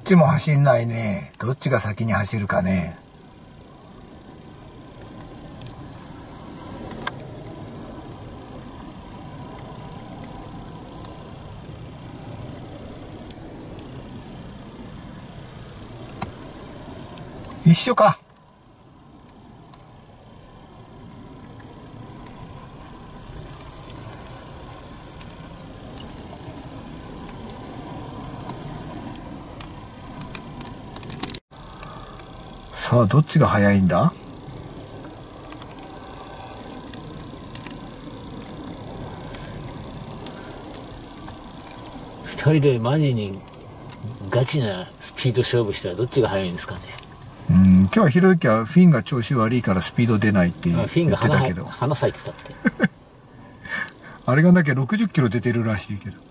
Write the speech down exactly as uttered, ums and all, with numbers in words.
ちも走んないね。どっちが先に走るかね。一緒か。さあどっちが速いんだ。 二人でマジにガチなスピード勝負したらどっちが速いんですかね。 うん、今日はひろゆきはフィンが調子悪いからスピード出ないって言ってたけど、 フィンが花咲いてたってあれがなきゃろくじゅっキロ出てるらしいけど。